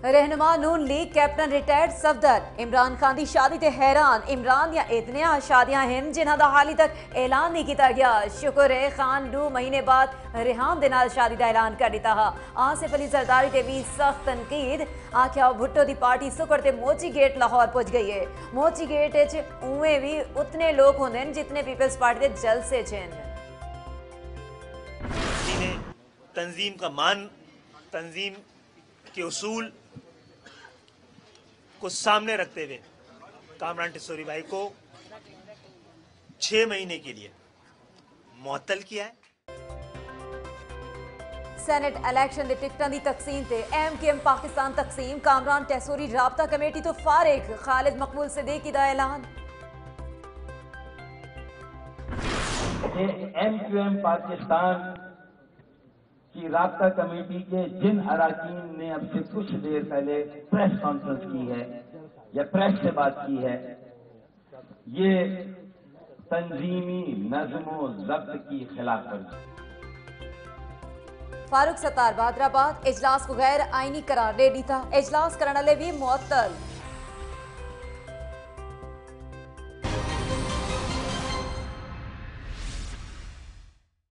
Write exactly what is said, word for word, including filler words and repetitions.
रहनुमा Noon league captain retired Safdar Imran Khan की शादी ते हैरान। इमरान दियां इतनियां शादियां हैं जिन्हां दा हाली तक ऐलान नहीं किया गया। शुक्र है खान दो महीने बाद रिहान दे नाल शादी का ऐलान कर दिता हा। आसिफ अली जरदारी ते भी सख्त तनकीद। आख्या भुट्टो की पार्टी सुकर ते मोची गेट लाहौर पहुंच गई है। मोची गेट च उवें भी उतने लोग होंदे जितने पीपल्स पार्टी के जलसे च तंजीम का मान, तंजीम के उसूल को सामने रखते हुए कामरान टिस्सोरी भाई को छह महीने के लिए मुअत्तल किया है। सेनेट इलेक्शन के टिकटां की तकसीम से एम के एम पाकिस्तान तकसीम। कामरान टिस्सोरी राबता कमेटी तो फारिग। खालिद मकबूल सिद्दीकी दा ऐलान। एम के एम पाकिस्तान की राबता कमेटी के जिन अरकान ने अब से कुछ देर पहले प्रेस कॉन्फ्रेंस की है या प्रेस से बात की है, ये तंजीमी नज़्मो ज़ब्त की खिलाफवर्जी। फारूक सत्तार बहादराबाद इजलास को गैर आईनी करार दे दी था। इजलास करने वाले भी मुअत्तल।